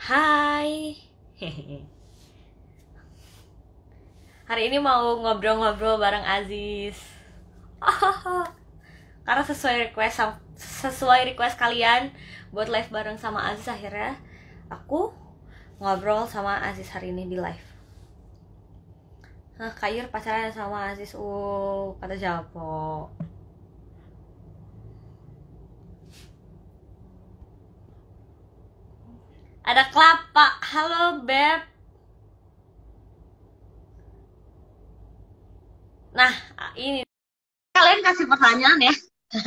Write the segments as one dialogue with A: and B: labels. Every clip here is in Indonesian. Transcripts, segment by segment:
A: Hai. Hari ini mau ngobrol-ngobrol bareng Aziz. Karena sesuai request kalian buat live bareng sama Aziz, akhirnya aku ngobrol sama Aziz hari ini di live. Nah, Kayur pacaran sama Aziz. Kata Japo. Ada Kelapa. Halo, Beb. Nah, ini kalian kasih pertanyaan ya.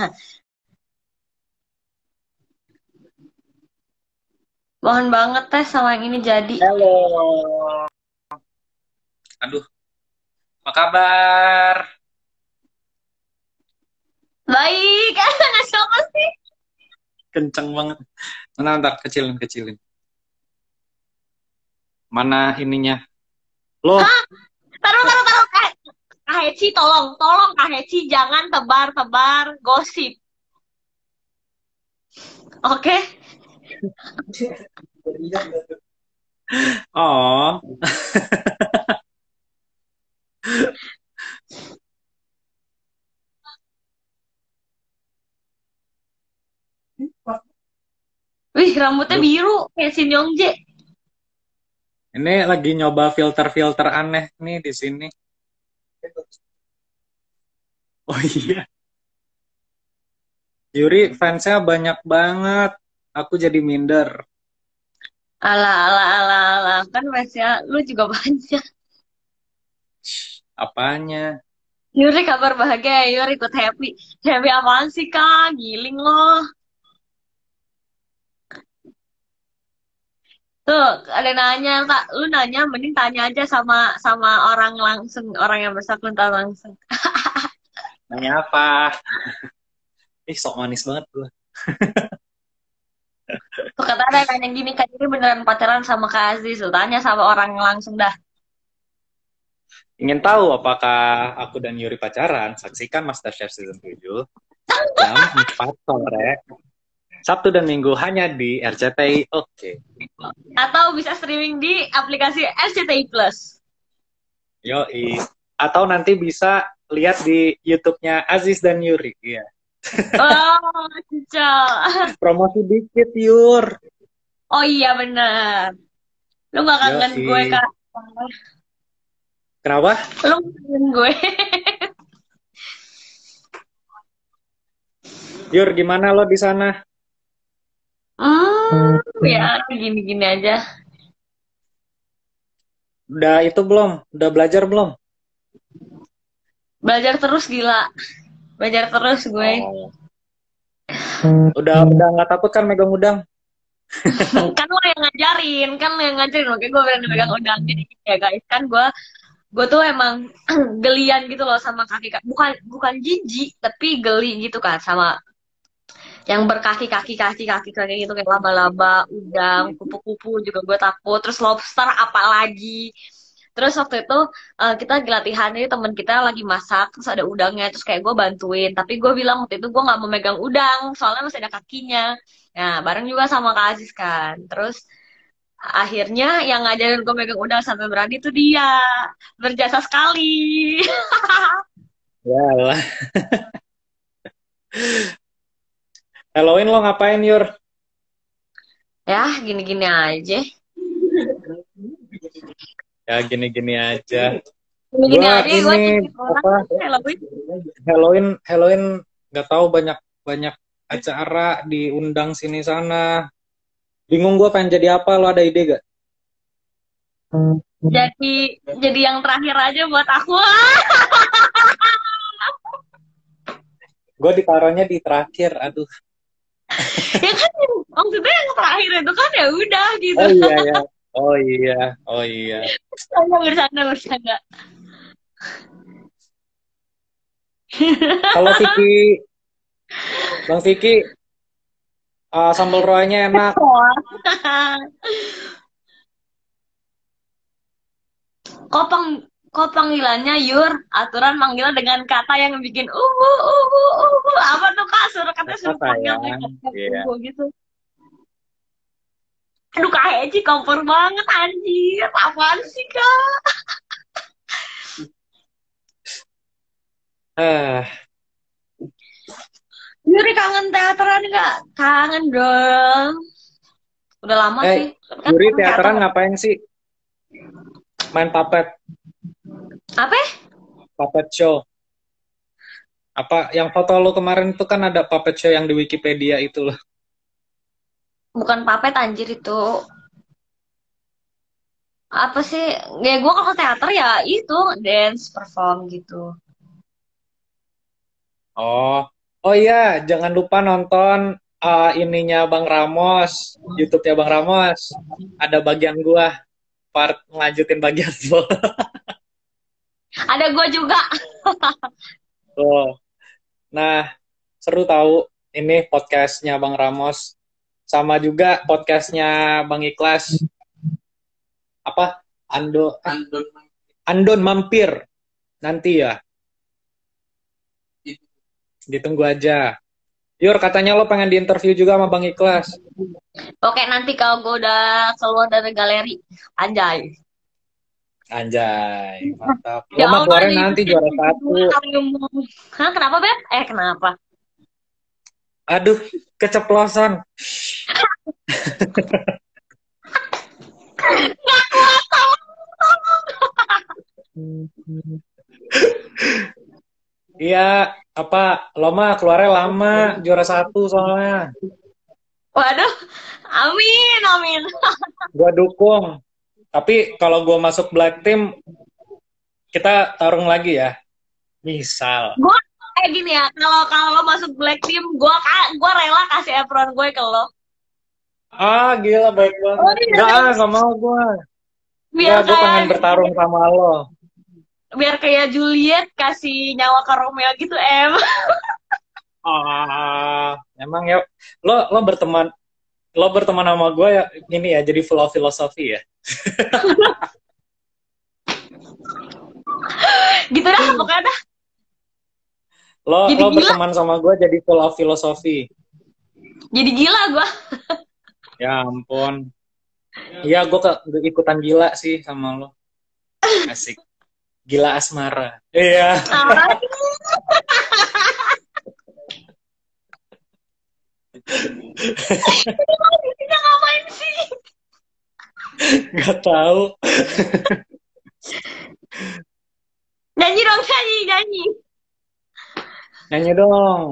A: Mohon banget tes sama yang ini jadi.
B: Halo. Aduh, apa kabar?
A: Baik, siapa sih?
B: Kenceng banget. Mana ntar kecilin, kecilin. Mana ininya? Loh,
A: Hah? Taruh. Kak Heci, tolong Kak Heci, jangan tebar-tebar gosip. Oke?
B: oh,
A: Wih, rambutnya
B: aduh.
A: biru kayak Shin Yongjae.
B: Ini lagi nyoba filter-filter aneh nih di sini. Oh iya, Yuri fansnya banyak banget. Aku jadi minder.
A: Alah. Kan fansnya lu juga banyak.
B: Apanya?
A: Yuri kabar bahagia ya, Yuri ikut happy. Happy apaan sih, Kak? Giling loh. Tuh, ada nanya, Kak. Lu nanya, mending tanya aja sama sama orang langsung, orang yang bersangkutan langsung.
B: Nanya apa? Ih, sok manis banget gue.
A: Tuh kata ada yang nanya gini, Kak, ini beneran pacaran sama Kak Aziz? Tuh, tanya sama orang langsung dah.
B: Ingin tahu apakah aku dan Yuri pacaran? Saksikan MasterChef Season 7 jam 4 sore. Sabtu dan Minggu hanya di RCTI. Oke.
A: Atau bisa streaming di aplikasi SCTI Plus.
B: Yoi. Atau nanti bisa lihat di YouTube-nya Aziz dan Yuri. Iya.
A: Oh, cocok.
B: Promosi dikit, Yur.
A: Oh iya bener. Lu gak kangen gue,
B: Yoi.
A: Kak?
B: Kenapa?
A: Lu gak kangen gue?
B: Yur, gimana lo di sana?
A: Ya gini-gini aja.
B: Udah itu belum? Udah belajar belum?
A: Belajar terus gila. Belajar terus gue.
B: Oh. Udah nggak takut kan megang udang?
A: Kan lo yang ngajarin, makanya gue berani megang udang. Jadi gini ya guys, kan gue tuh emang gelian gitu loh sama kaki kaki, bukan jijik tapi geli gitu kan sama yang berkaki kaki gitu kayak laba-laba, udang, kupu-kupu juga gue takut, terus lobster apalagi. Terus waktu itu kita lagi latihan, ini temen kita lagi masak, terus ada udangnya, terus kayak gue bantuin, tapi gue bilang waktu itu gue nggak mau megang udang, soalnya masih ada kakinya. Nah, bareng juga sama Kak Aziz kan. Terus akhirnya yang ngajarin gue megang udang sampai berani itu dia. Berjasa sekali.
B: Ya lah. Halloween lo ngapain, Yur?
A: Ya, gini-gini aja.
B: Ya gini-gini aja.
A: Gini-gini
B: Gua
A: aja, gue
B: ini
A: nyindir orang.
B: apa?
A: Halloween.
B: Halloween nggak tahu banyak banyak acara diundang sini sana. Bingung gue pengen jadi apa, lo ada ide gak?
A: Jadi yang terakhir aja buat aku.
B: Gue ditaruhnya di terakhir, aduh.
A: Ya kan maksudnya yang terakhir itu kan ya udah gitu.
B: Oh iya ya, oh iya, oh iya.
A: Bercanda.
B: Kalau Bang Vicky, sambal roynya enak.
A: Kopang kok panggilannya Yur, aturan panggilan dengan kata yang bikin apa tuh Kak? Katanya
B: Apa
A: suruh panggil
B: sayang?
A: dengan kata
B: Iya.
A: gitu. Aduh Kak Eci kompor banget anjir. Apaan sih Kak?
B: Ah,
A: Yuri kangen teateran nggak? Kangen dong. Udah lama sih. Tapi kan
B: Yuri
A: sekarang teater
B: teateran ngapain sih? Main
A: apa ya?
B: puppet show. Apa yang foto lo kemarin itu kan ada puppet show yang di Wikipedia itu loh.
A: Bukan papet anjir itu. Apa sih? Ya gue kalau teater ya itu dance perform gitu.
B: Oh, oh iya, jangan lupa nonton ininya Bang Ramos, YouTube-nya Bang Ramos. Ada bagian gua part ngelanjutin bagian lo.
A: Ada gue juga.
B: Tuh. Nah, seru tahu ini podcastnya Bang Ramos sama juga podcastnya Bang Ikhlas. Apa? Andon Mampir nanti ya. Ditunggu aja. Yur, katanya lo pengen diinterview juga sama Bang Ikhlas.
A: Oke nanti kalau gue udah keluar dari galeri. Anjay.
B: Anjay, mantap. Lo
A: Ya
B: mah
A: Allah
B: keluarin
A: nih.
B: nanti juara 1.
A: Hah kenapa Beb? Kenapa?
B: Aduh, keceplosan.
A: Gak kuat tolong.
B: Iya, apa lo mah keluarnya lama, juara 1 soalnya.
A: Waduh. Amin amin.
B: Gua dukung. Tapi kalau gua masuk Black Team, kita tarung lagi ya. Misal.
A: Gue kayak gini ya. Kalau lo masuk Black Team, gue rela kasih apron gue ke lo.
B: Ah, gila baik banget.
A: Oh, iya.
B: Enggak mau gua.
A: Biar
B: Enggak, gua pengen
A: kayak
B: bertarung sama lo.
A: biar kayak Juliet kasih nyawa ke Romeo gitu
B: Emang ya lo berteman sama gue ya ini ya jadi full of filosofi ya.
A: gitu dah pokoknya dah.
B: Lo
A: Jadi gila.
B: berteman sama gue jadi full of filosofi.
A: Jadi gila gue.
B: Ya ampun. Iya gue ikutan gila sih sama lo. Asik. Gila asmara. Iya.
A: Kita ngapain sih?
B: Gak tahu.
A: Nyanyi dong, nyanyi.
B: Nyanyi dong.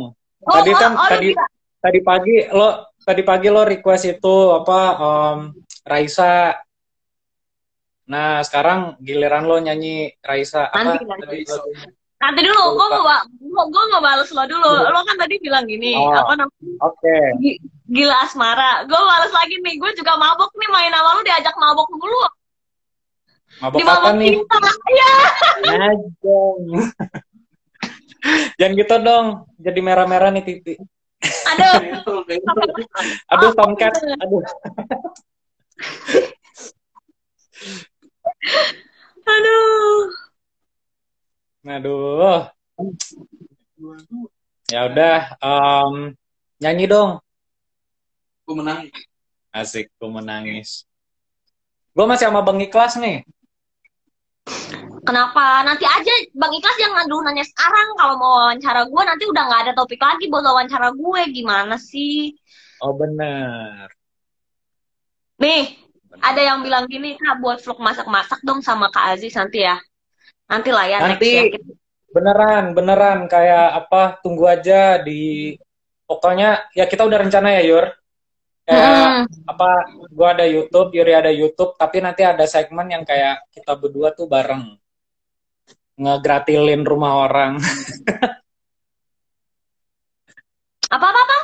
B: Tadi pagi lo request itu apa Raisa. Nah, sekarang giliran lo nyanyi Raisa.
A: Nanti dulu, gue mau balas lo dulu. Lo kan tadi bilang gini, apa namanya?
B: Oke.
A: Gila asmara. Gue balas lagi nih, gue juga mabok nih main sama lu diajak mabok dulu.
B: Mabok apa nih?
A: Iya.
B: Najong. Jangan gitu dong, jadi merah-merah nih pipi. Aduh, tomcat. Aduh. Aduh. Ya udah, nyanyi dong.
C: Gue menangis.
B: Asik, gue menangis. Gue masih sama Bang Ikhlas nih.
A: Kenapa? Nanti aja Bang Ikhlas jangan dulu nanya sekarang. Kalau mau wawancara gue nanti udah nggak ada topik lagi buat wawancara gue. Gimana sih?
B: Oh bener.
A: Nih, ada yang bilang gini, Kak, buat vlog masak-masak dong sama Kak Aziz nanti ya. Nanti lah ya.
B: Nanti
A: next ya.
B: beneran kayak apa? Tunggu aja di. Pokoknya ya kita udah rencana ya Yur. Kayak apa? Gue ada YouTube, Yuri ada YouTube, tapi nanti ada segmen yang kayak kita berdua tuh bareng ngegratilin rumah orang.
A: Apa?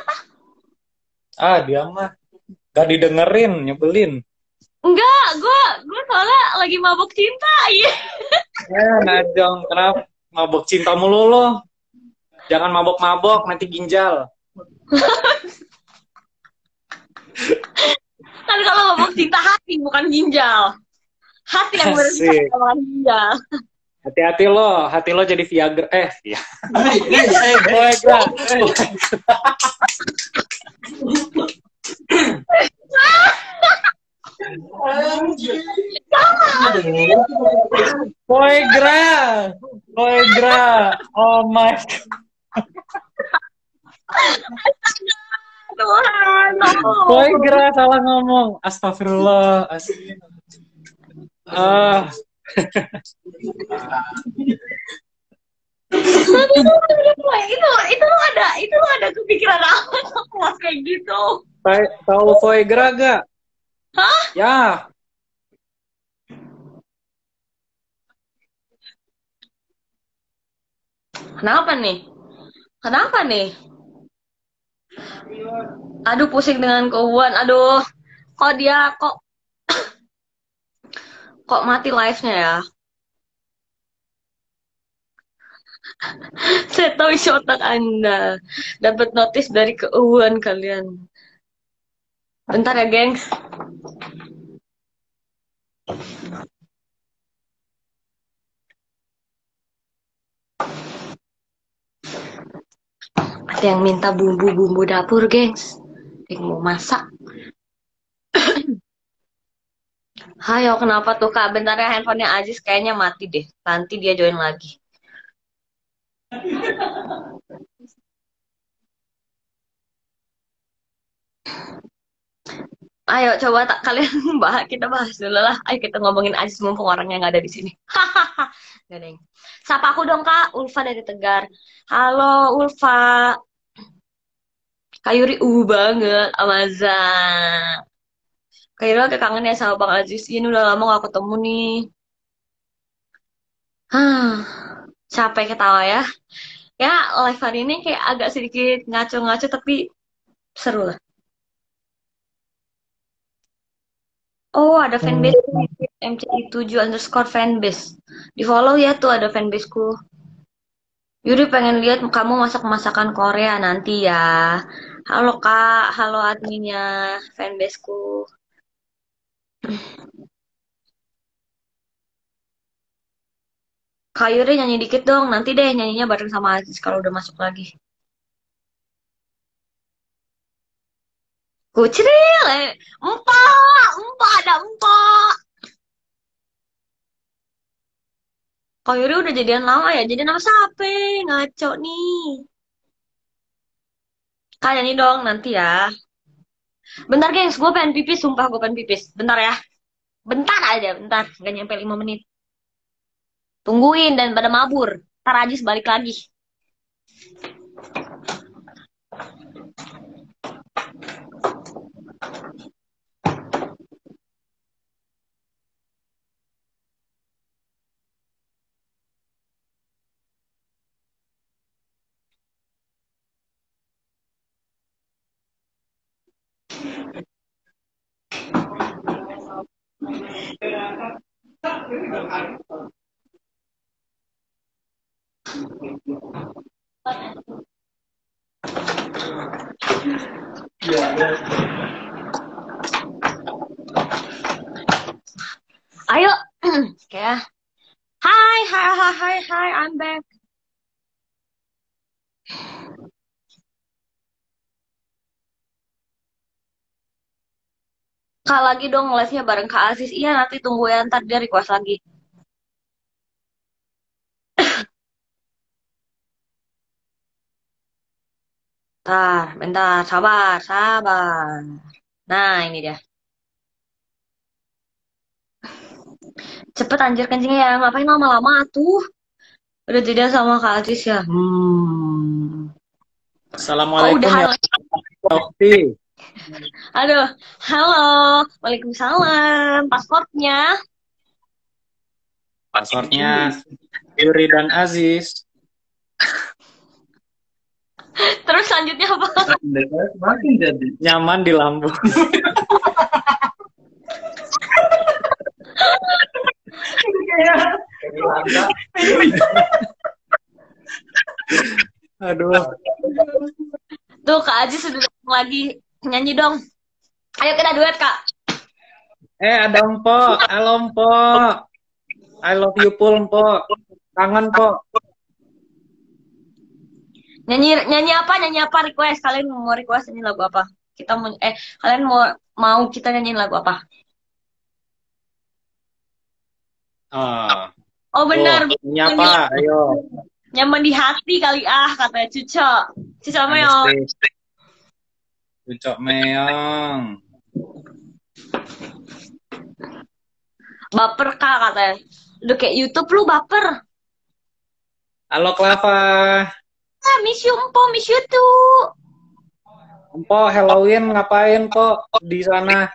B: Dia mah gak didengerin, nyebelin.
A: Enggak, gue soalnya lagi mabuk cinta. Iya.
B: Najong, kenapa mabok cinta mulu lo? Jangan mabok-mabok, nanti ginjal.
A: Kan kalau mabuk cinta hati, bukan ginjal. Hati yang bersih, bukan ginjal.
B: Hati lo jadi Viagra. Viagra. Foie gras. Oh my.
A: Tuhan,
B: Foie gras salah ngomong. Astagfirullah. Ah,
A: itu lo ada kepikiran apa sama kayak gitu?
B: tahu foie gras gak?
A: Hah?
B: Ya,
A: Kenapa nih? Kenapa nih? Aduh, pusing dengan keuangan. Aduh, kok dia kok mati live-nya ya? Saya tahu isi otak Anda. Dapat notis dari keuangan kalian. Bentar ya, gengs. Ada yang minta bumbu-bumbu dapur, gengs. Yang mau masak. Hayo, kenapa tuh, Kak? Bentar ya, handphonenya Aziz kayaknya mati deh. Nanti dia join lagi. Ayo, coba kalian kita bahas dulu lah. Ayo kita ngomongin Aziz mumpung orangnya nggak ada di sini. Hahaha. Gak ada yang. Sapa aku dong, Kak. Ulfa dari Tegar. Halo, Ulfa. Kak Yuri, banget. Amaza. Kak Yuri kayak kangen ya sama Bang Aziz. Ini udah lama gak ketemu nih. Hah, capek ketawa ya. Ya, live hari ini kayak agak sedikit ngaco-ngaco tapi seru lah. Oh, ada fanbase MCI7_fanbase. Di follow ya tuh ada fanbaseku. Yuri pengen lihat kamu masak masakan Korea nanti ya. Halo Kak, halo adminnya fanbaseku. Kak Yuri nyanyi dikit dong, nanti deh nyanyinya bareng sama Aziz kalau udah masuk lagi. Kucril, empok, ada empok. Kak Yuri udah jadian lama ya, jadi nama siapa? Ngaco nih. Kak nyanyi dong nanti ya. Bentar gengs, gue pengen pipis, sumpah gue pengen pipis. Bentar ya. Bentar aja, bentar. Gak nyampe 5 menit. Tungguin dan pada mabur. Ntar Ajis balik lagi. Ayo. Kayak. Hi, I'm back. Kak lagi dong live-nya bareng Kak Aziz. Iya, nanti tunggu ya, ntar dia request lagi. Bentar, sabar. Nah, ini dia. Cepet anjir kencingnya ya, ngapain lama-lama tuh? Udah jadian sama Kak Aziz ya.
B: Assalamualaikum
A: udah
B: ya, Okti.
A: Aduh, halo. Waalaikumsalam. Pasportnya.
B: Pasportnya Yuri dan Aziz.
A: Terus selanjutnya apa?
B: Makin jadi nyaman di lambung. Aduh.
A: Tuh Kak Aziz sudah datang lagi. Nyanyi dong. Ayo kita duet Kak.
B: Ada Empok. Halo Empok. I love you Pul Empok. Kangen Empok.
A: Nyanyi apa request? Kalian mau request ini lagu apa? Kalian mau kita nyanyiin lagu apa?
B: Ah,
A: Oh benar,
B: tuh, ini apa? Ayo.
A: nyaman di hati kali katanya Cuco. Cuco Meo.
B: Understand. Cucok meong.
A: Baper kak katanya. Udah kayak YouTube lu baper.
B: Halo Klava.
A: Miss you empo, miss you too.
B: Empo Halloween ngapain kok di sana?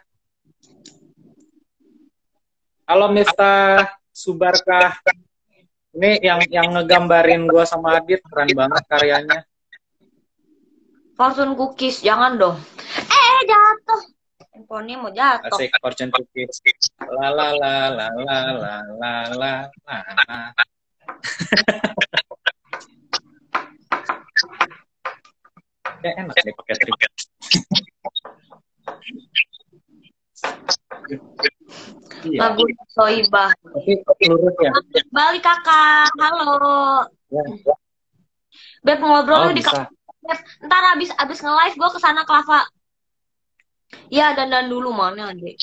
B: Halo Miftah Subarkah. Ini yang ngegambarin gua sama Adit keren banget karyanya.
A: Fortune cookies, jangan dong. Jatuh. Handphonenya mau jatuh.
B: Asik fortune cookies. La la la la la la la la la. Ya enak nih pakai tripod. Iya.
A: Lagu Soibah.
B: Tapi lurus ya.
A: Balik kakak, halo.
B: Ya.
A: Beb ngobrol
B: Oh,
A: di
B: bisa.
A: Beb, ntar abis nge-live gue kesana Klava. Ya dandan dulu mana adek.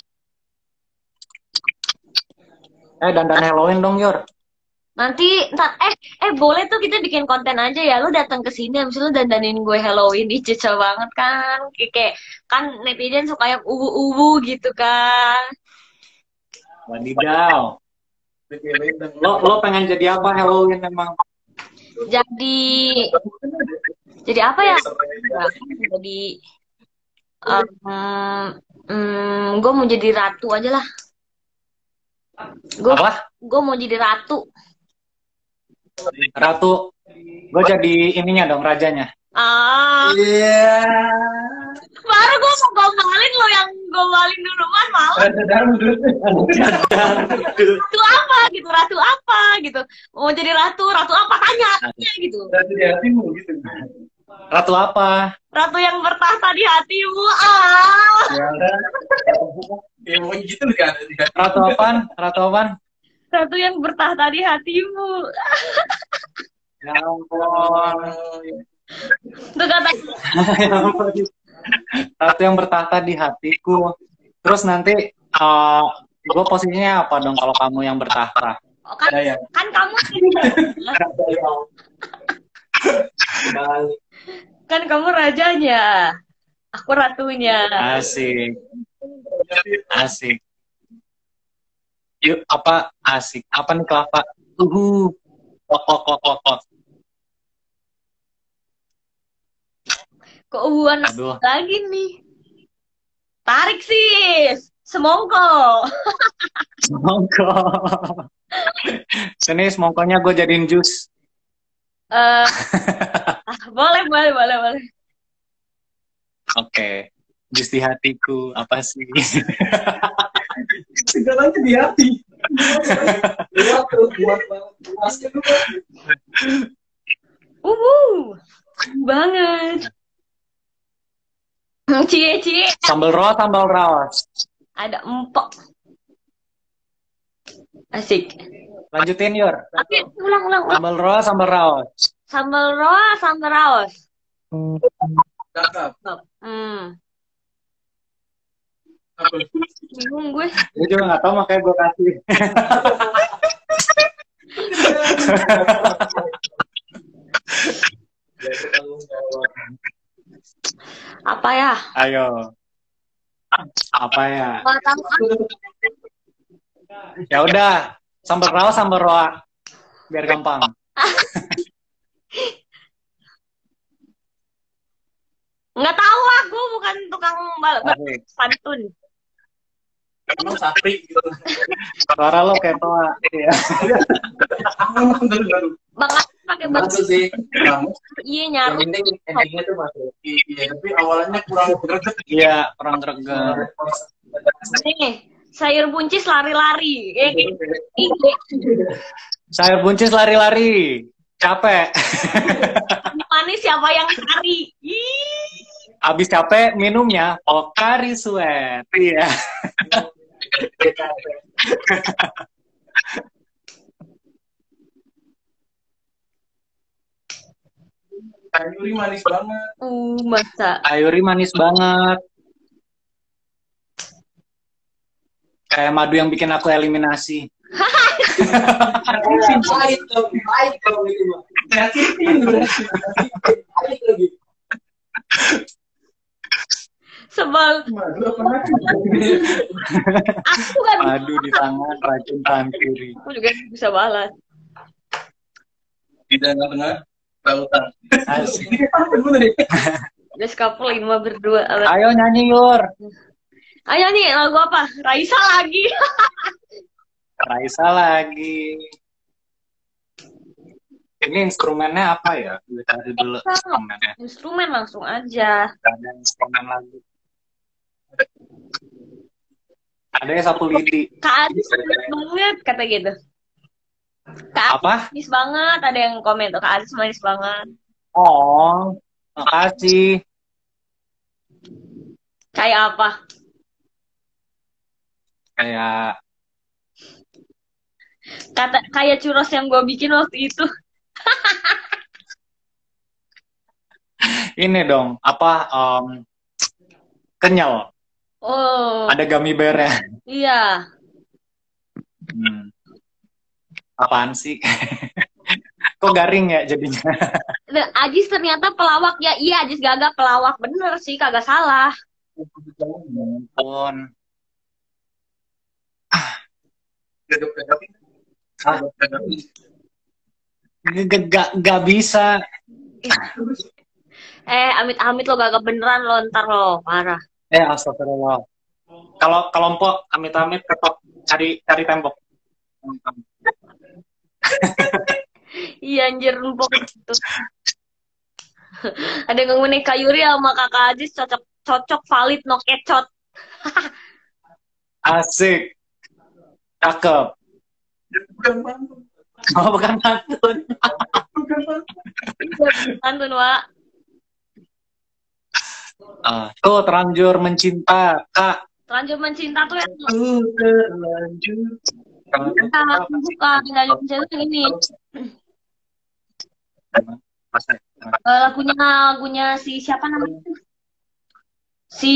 B: Dandan Halloween dong Yor.
A: Nanti ntar boleh tuh kita bikin konten aja ya. Lu datang ke sini habis lu dandanin gue Halloween. Ih cocok banget kan. Kayak kan netizen suka yang ubu-ubu gitu kan.
B: Wadidaw. Lo pengen jadi apa Halloween emang?
A: Jadi apa ya? Jadi gue mau jadi ratu aja lah. Gue mau jadi ratu.
B: Ratu. Gue jadi ininya dong, rajanya.
C: Iya.
A: Baru gue mau gombalin lo yang gombalin dulu kan malu. Ratu apa gitu, ratu apa gitu. Mau jadi ratu apa tanya gitu.
C: Ratu di hatimu gitu.
B: Ratu apa?
A: Ratu yang bertahta di hatimu.
C: Ya mau gitu kan.
B: Ratu apaan? Ratu apaan?
A: Ratu yang bertahta di hatimu.
B: Ya ampun.
A: Itu kata
B: Ratu yang bertahta di hatiku. Terus nanti gue posisinya apa dong kalau kamu yang bertahta?
A: kan kamu kan kamu rajanya, aku ratunya.
B: Asik. Asik. Yuk, apa asik? Apa nih Klava? Kok.
A: Kok ubuan
B: Aduh.
A: lagi nih? Tarik sis, semongko.
B: Semongko. Sini semongkonya gue jadiin jus.
A: Boleh.
B: Oke. Jus di hatiku apa sih?
C: Segalanya di hati. Buat
A: Banget. Cie.
B: Sambal raos.
A: Ada empok. Asik.
B: Lanjutin Yor.
A: Oke, ulang.
B: Sambal raos.
A: Sambal raos.
C: Cakep.
A: Bingung gue.
B: Gue juga nggak tahu makanya gue kasih.
A: Apa ya?
B: Ayo. Apa ya?
A: Nggak tahu.
B: Ya udah, sambal roa. Biar gampang.
A: Nggak tahu aku bukan tukang pantun.
C: Emang Sapri gitu.
B: Suara lo kayak toa. Iya.
A: Banget pakai
C: Bagus sih. Kamu.
A: Iya
C: Yang
A: nyaru.
C: penting endingnya tuh masuk. Iya, tapi awalnya kurang greget.
B: Iya, kurang greget.
A: Nih, sayur buncis lari-lari.
B: Sayur buncis lari-lari. Capek.
A: Manis siapa yang cari?
B: Abis capek minumnya Pocari Sweat. Iya.
C: Ayuri manis banget.
A: Masa.
B: Ayuri manis banget. Kayak madu yang bikin aku eliminasi.
C: Baik dong itu mah. Baik lagi.
A: Sebel. Aku kan
B: Aduh di tangan, racun tangan kiri.
A: aku juga bisa balas.
C: Di tengah-tengah lautan.
B: Asik.
A: Udah couple 5 berdua.
B: Ayo nyanyi Yur.
A: Ayo nih lagu apa? Raisa lagi.
B: Raisa lagi. Ini instrumennya apa ya? Gue cari dulu instrumennya.
A: Instrumen langsung aja.
B: Gak ada instrumen lagi. Ada yang satu lidi.
A: Kak Adis manis banget kata gitu. Kak Adis
B: Apa?
A: manis banget, ada yang komen tuh Kak Adis manis banget.
B: Oh, makasih.
A: Kayak apa?
B: Kayak
A: Kayak churros yang gue bikin waktu itu.
B: ini dong, apa kenyal.
A: Oh,
B: Ada gummy bear-nya.
A: iya.
B: Apaan sih? Kok garing ya jadinya?
A: Nah, Ajis ternyata pelawak ya. Iya, Ajis gagak pelawak. Bener sih, kagak salah.
B: Ampun. Gak bisa.
A: Amit-amit lo gagak beneran lo ntar lo. Parah.
B: Astagfirullah. Kalau kelompok amit-amit ketok cari tembok.
A: Iya anjir empok gitu. Ada yang ngomongin Kak Yuri sama Kakak Ajis cocok valid no kecot.
B: Asik. Cakep. Oh, bukan pantun.
A: Pantun, Wak.
B: Tuh terlanjur mencinta, Kak.
A: Terlanjur mencinta tuh yang
B: Terlanjur.
A: bukan terlanjur mencinta tuh ini. Lagunya si siapa namanya? Si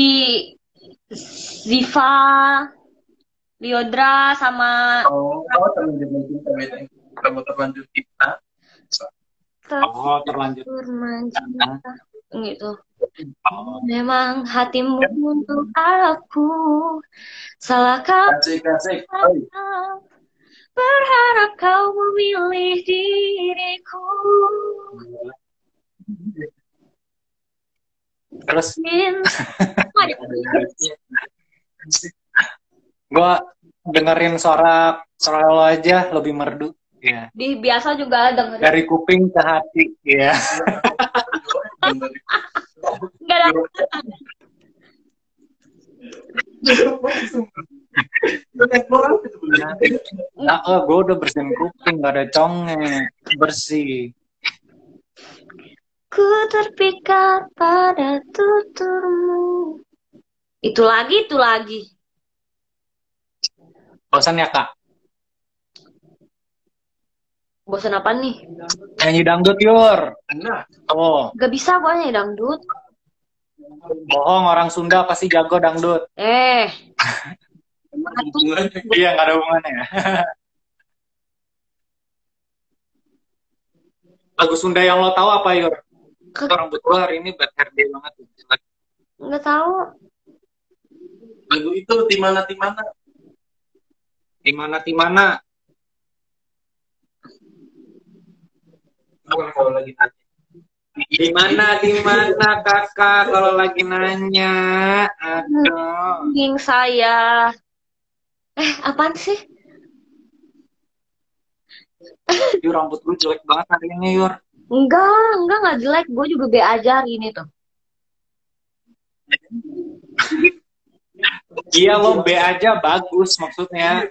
A: Ziva, Liodra sama
C: terlanjur mencinta beda. Kamu terlanjur cinta.
B: Terlanjur
A: mencinta gitu. Memang hatimu untuk aku, salahkah
C: Kasih.
A: berharap kau memilih diriku.
B: Terus gue dengerin suara lo aja lebih merdu. Ya.
A: Di biasa juga dengerin.
B: Dari kuping ke hati, ya.
A: Enggak ada.
B: Gue udah bersihin kuping, gak ada congnya, bersih.
A: Ku terpikat pada tuturmu. Itu lagi.
B: Bosan ya, Kak?
A: Bosan apa nih?
B: Nyanyi dangdut, Yur. Oh,
A: Gak bisa gua nyanyi dangdut.
B: bohong, orang Sunda pasti jago dangdut. Iya, gak ada hubungannya. Lagu Sunda yang lo tahu apa, Yur? Rambut gue hari ini bad hair day banget.
A: Nggak tahu.
C: Lagu itu Timana.
B: Timana.
C: Kalau lagi nanya.
B: Di mana kakak kalau lagi nanya? Aduh.
A: Yang saya. Apaan sih?
B: Yur, rambut gue jelek banget hari ini, Yur.
A: Enggak jelek. Gue juga be aja hari ini tuh.
B: Iya, lo B aja bagus maksudnya.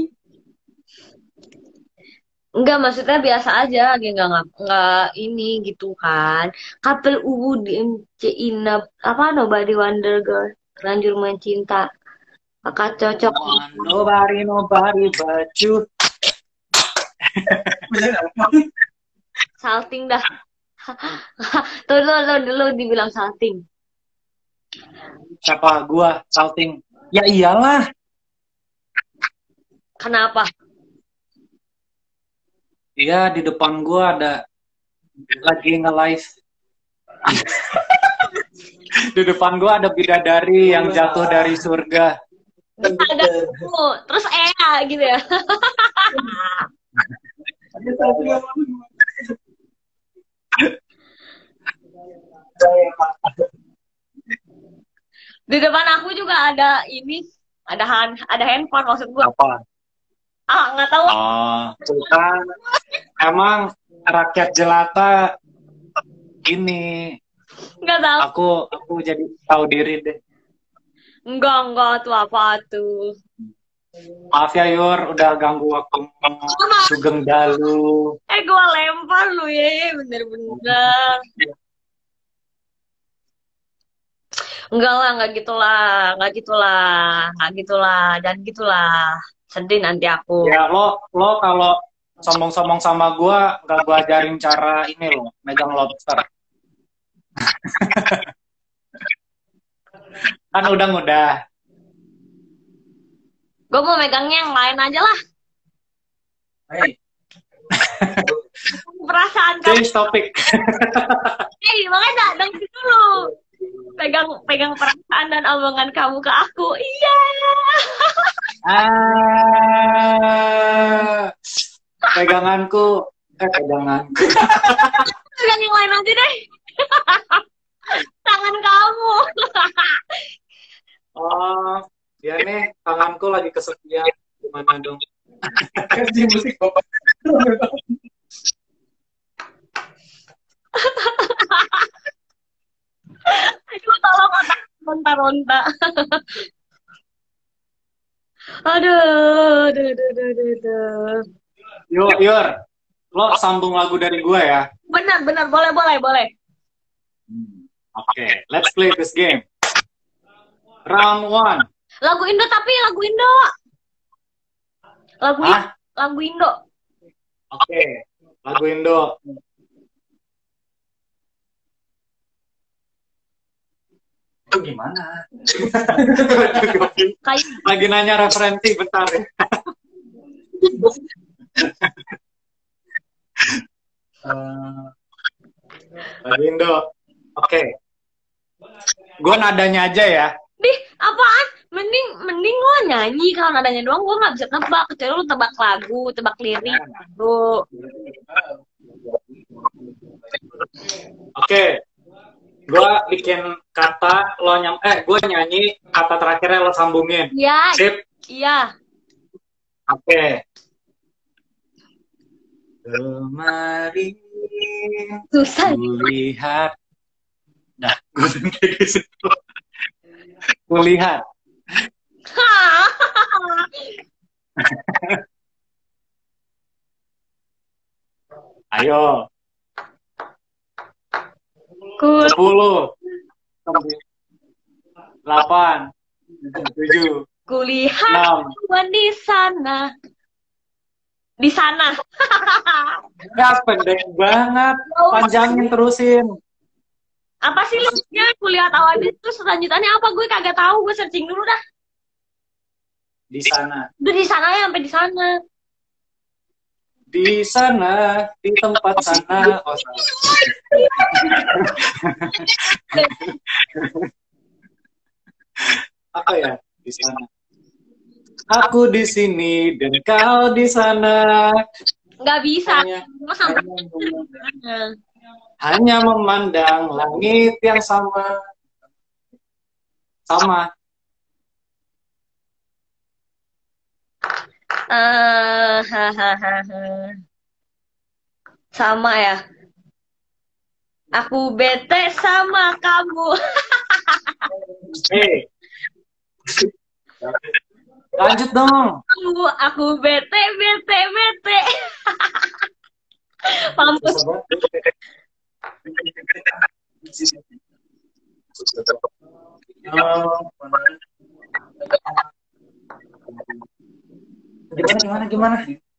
A: Enggak, maksudnya biasa aja, enggak ini gitu kan. Couple uwu di MC Inap, apa Nobody Wonder Girl, terlanjur mencinta. Kakak cocok.
B: Nobody baju.
A: Salting dah. Tuh dulu dibilang salting.
B: Siapa? Gua salting. Ya iyalah.
A: Kenapa?
B: Iya, di depan gua ada lagi nge-live. Di depan gua ada bidadari yang jatuh dari surga.
A: Terus gitu ya. Di depan aku juga ada ini, ada handphone maksud gue.
B: Apa?
A: Nggak tahu.
B: Oh, bukan. Emang rakyat jelata ini.
A: Nggak tahu.
B: Aku jadi tahu diri deh.
A: Enggak tuh apa tuh.
B: Maaf ya Yur, udah ganggu waktu Sugeng Dalu.
A: Gue lempar lu ya, bener-bener. Enggak gitulah, jangan gitulah. Sedih nanti aku.
B: Ya lo kalau sombong-sombong sama gua, nggak gua ajarin cara ini lo, megang lobster. Kan udah.
A: Gue mau megangnya yang lain aja lah.
C: Hey,
A: Perasaan kamu.
B: Change topic.
A: Makanya dadang gitu loh. Pegang perasaan dan omongan kamu ke aku. Iya.
B: Peganganku.
A: Pegang yang lain aja deh. Tangan kamu.
B: Oh, ya nih, tanganku lagi kesepian. Gimana dong?
C: kasih musik bapak.
A: Aduh, tolong otak ronta-ronta. Aduh.
B: Yur, lo sambung lagu dari gua ya.
A: Benar, boleh.
B: Oke, let's play this game. Round 1.
A: Lagu Indo.
B: Hah?
A: Lagu Indo.
B: Oke, lagu Indo. Itu gimana?
A: Kayak
B: Lagi nanya referensi, bentar ya. Lagu Indo. Oke. Gue nadanya aja ya.
A: apaan? Mending lo nyanyi, kalau nadanya doang gue nggak bisa tebak, kecuali lo tebak lagu, tebak lirik. Bro.
B: Oke. Gue bikin kata, gue nyanyi, kata terakhirnya lo sambungin.
A: Iya.
B: Sip?
A: Iya.
B: Oke. Kemarin
A: Susah.
B: kulihat. Nah, gue kayak gitu. Kulihat. Ayo. 10, 8, 7,
A: Kulihat
B: 6.
A: gua di sana. Di sana.
B: Ya, pendek banget. Panjangin terusin.
A: Apa sih liriknya? Kulihat awalnya terus selanjutannya apa? Gue kagak tahu. Gue searching dulu dah.
B: Di sana.
A: Udah di sana ya, sampai di sana.
B: Di sana, di tempat sana. Oh, salah. Apa ya? Di sana. Aku di sini dan kau di sana.
A: Nggak bisa. Gue sampai
B: Hanya memandang langit yang sama. Sama.
A: Sama ya. Aku bete sama kamu.
B: Hey. Lanjut dong.
A: Aku bete. Mampus.
B: Gimana?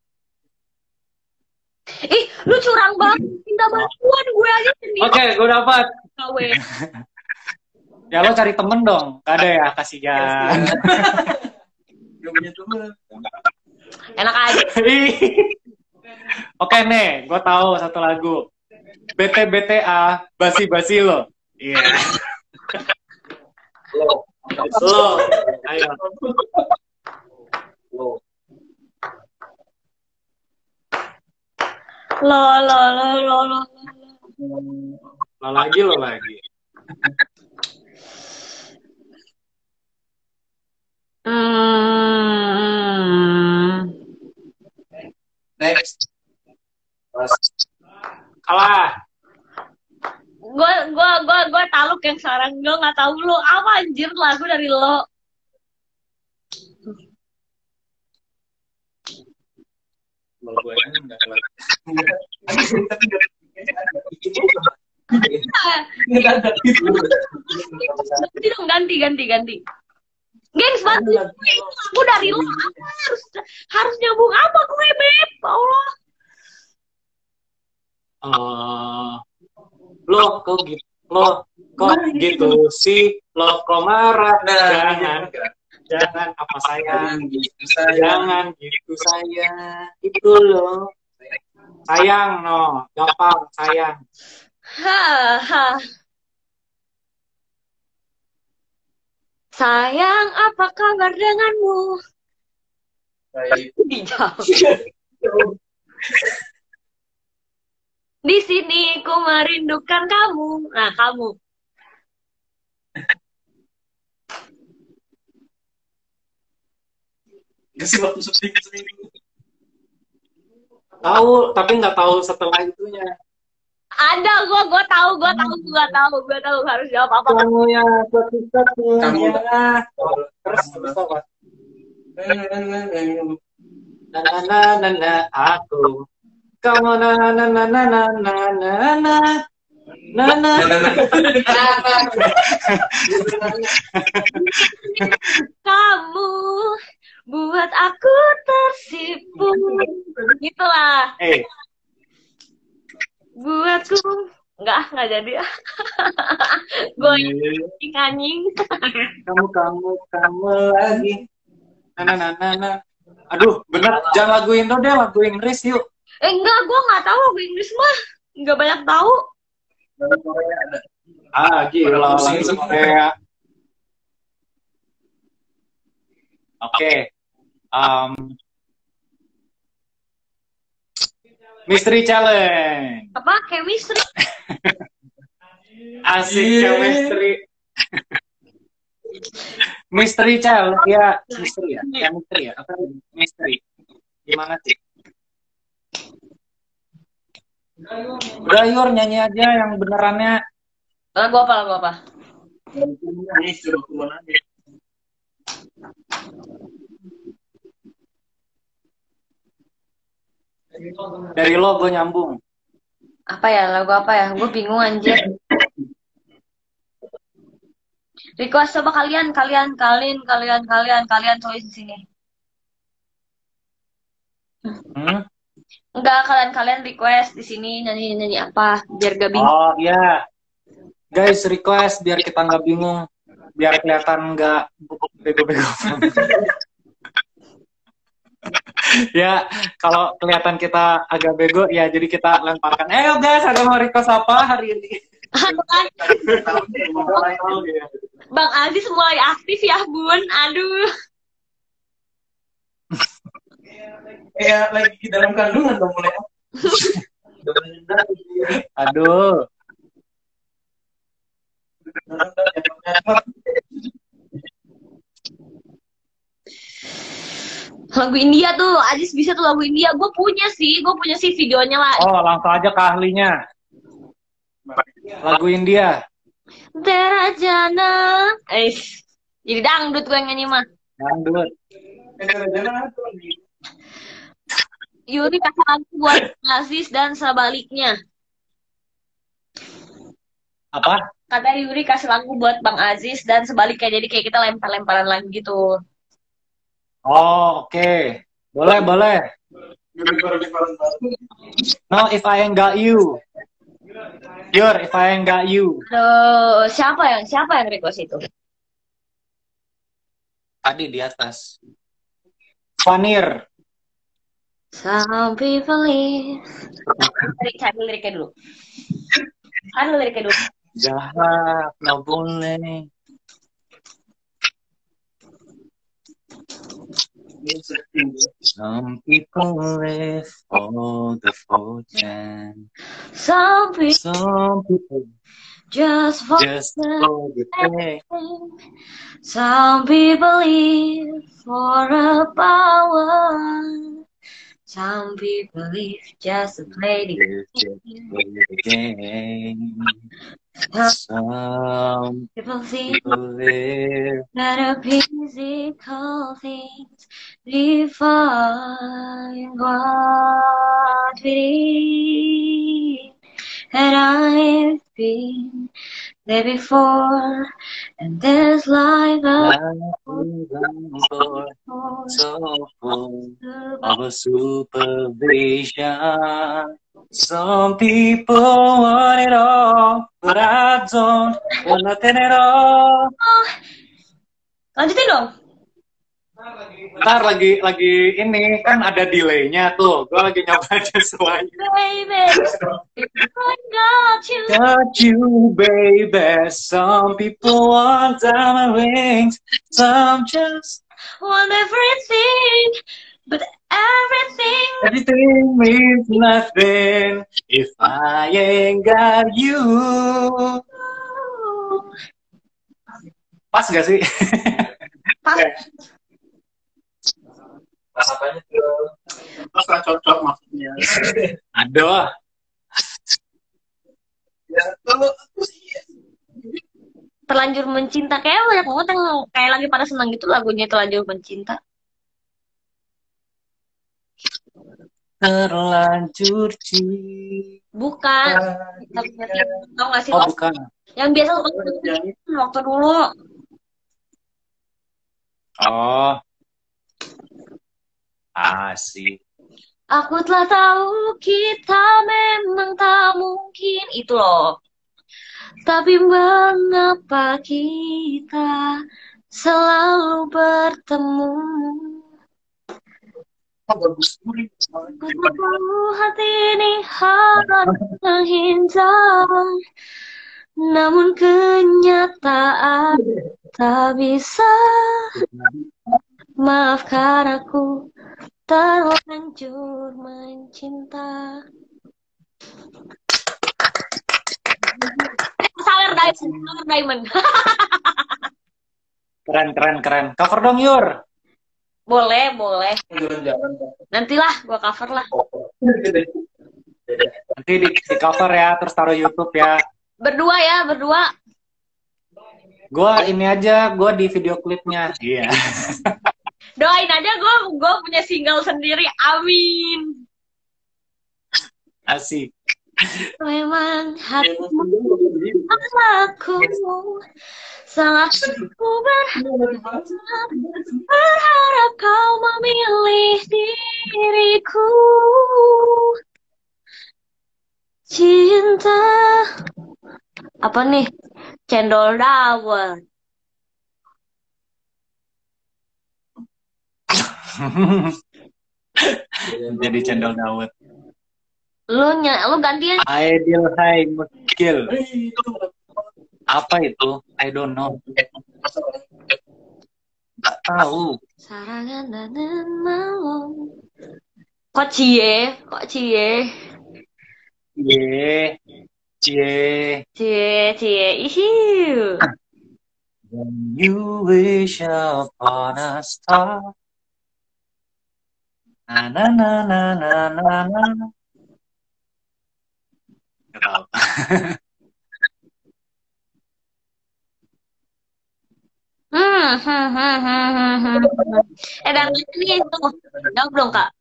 A: Ih, lu curang banget. Minta bantuan gue aja sendiri.
B: Oke, gue dapat.
A: Kawe.
B: Ya lo cari temen dong. Gak ada ya, kasihan.
C: Gak punya teman.
A: Enak aja.
B: Oke nih, gue tahu satu lagu. BTBTA, basi-basi lo. Iya. Lo, ayo.
A: Lo.
B: Lo lagi, lo lagi.
C: Next.
B: Kalah.
A: Gue taluk yang sekarang gue nggak tahu lo apa anjir lagu dari lo.
B: Lo gue enggak kelar.
A: Ganti. Gengs bantu lagu dari lo apa harus nyambung apa gue beb Allah.
B: Lo kok gitu? Lo kok gitu sih? Lo kok marah? Jangan apa sayang gitu sayang. Jangan gitu sayang. Itu lo. Sayang no, gampang sayang.
A: Sayang, apa kabar denganmu?
C: Baik.
A: Di sini ku merindukan kamu. Nah, kamu.
C: Kasih waktu seminggu.
B: Tahu, tapi nggak tahu setelah itunya.
A: Ada, gue tahu harus jawab apa.
B: Kamu ya,
C: Kamu
B: ya. Terus apa? Aku. Kamu
A: Kamu buat aku tersipu. Gitulah. Buatku nggak jadi. Gue anjing.
B: Kamu lagi. Aduh, bener. Jangan lagu Indo deh, lagu Inggris yuk.
A: Enggak, gue nggak tahu lagu Inggris mah. Nggak banyak tahu.
B: Gila lagu Korea. Oke. Mystery Challenge.
A: Apa? Chemistry?
B: Asik chemistry. Mystery Challenge ya, mystery ya, chemistry ya, apa mystery? Gimana sih? Udah Yur, nyanyi aja yang benerannya.
A: Lagu apa?
C: Ini sudah keluar aja.
B: Dari lo gue nyambung.
A: Apa ya? Lagu apa ya? Gue bingung anjir. Request coba kalian tulis di sini. Enggak, kalian request di sini nyanyi apa biar gak bingung.
B: Oh iya. Guys, request biar kita nggak bingung, biar kelihatan nggak bego-bego. Ya, kalau kelihatan kita agak bego, ya jadi kita lemparkan. Guys, ada mau request apa hari ini?
A: Bang Aziz mulai aktif ya, Bun. Aduh.
C: Ya, lagi dalam kandungan dong mulai.
B: Aduh.
A: Lagu India tuh, Aziz bisa tuh lagu India. Gue punya sih videonya lah.
B: Oh, langsung aja ke ahlinya. Lagu India.
A: Terajana. Jadi dangdut gue yang nyanyi mah.
B: Dangdut.
A: Yuri kasih lagu buat Aziz dan sebaliknya.
B: Apa?
A: Kata Yuri kasih lagu buat Bang Aziz dan sebaliknya. Jadi kayak kita lempar-lemparan lagi gitu.
B: Oh, oke. Boleh. No, if I ain't got you. Yur, if I ain't got you.
A: Aduh, siapa yang request itu?
B: Tadi di atas. Vanir.
A: Some people live. Cari liriknya dulu. Cari liriknya dulu.
B: Jahat nggak boleh. Some people live for the fortune.
A: Some people
B: Some people
A: just for
B: just for the fame.
A: Some people live for a power. Some people live just to play the
B: Just play the game. Some
A: people think
B: people live.
A: that a physical things define what we need. And I've been there before, and there's life
B: Life is so full of a supervision. Some people want it all, but I don't want nothing at all.
A: Lanjutin dong.
B: Ntar lagi ini kan ada delaynya tuh. Gue lagi nyoba sesuai.
A: Baby, I got you.
B: Got you, baby. Some people want diamond rings. Some just
A: Want everything, but everything.
B: everything means nothing if I ain't got you. Pas gak sih?
A: Pas.
C: Pas apanya tuh? Pas nggak cocok maksudnya.
B: Aduh.
C: Ya kalau aku sih
A: Terlanjur mencinta, kayak banyak banget yang kayak lagi pada senang gitu lagunya Terlanjur Mencinta.
B: Terlanjur cinta.
A: Bukan. Tahu nggak sih
B: Oh,
A: lo?
B: bukan.
A: Yang biasa lo waktu dulu.
B: Oh. Asik.
A: Aku telah tahu kita memang tak mungkin itu loh. Tapi mengapa kita selalu bertemu?
C: bagus.
A: Ku tahu hati ini harus menghindar, namun kenyataan tak bisa. Maafkan aku terlanjur mencinta. Sawer Diamond.
B: Keren. Cover dong, Yur.
A: Boleh.
C: Jalan-jalan.
A: Nantilah gua cover lah.
B: Nanti di cover ya, terus taruh YouTube ya.
A: Berdua ya, berdua.
B: Gua ini aja, gua di video klipnya. Iya.
A: Doain aja gua punya single sendiri. Amin.
B: Asik.
A: Memang hatimu aku salah aku berharap kau memilih diriku. Cinta apa nih? Cendol dawet.
B: Jadi cendol dawet.
A: Lu gantian.
B: Ideal High Mekil. Apa itu? I don't know. Gak tahu.
A: Sarangan dan malam. Kok cie? Cie. Ihiu.
B: When you wish upon a star. Na. Gak tahu.
A: Dan ini tuh, jawab dong Kak.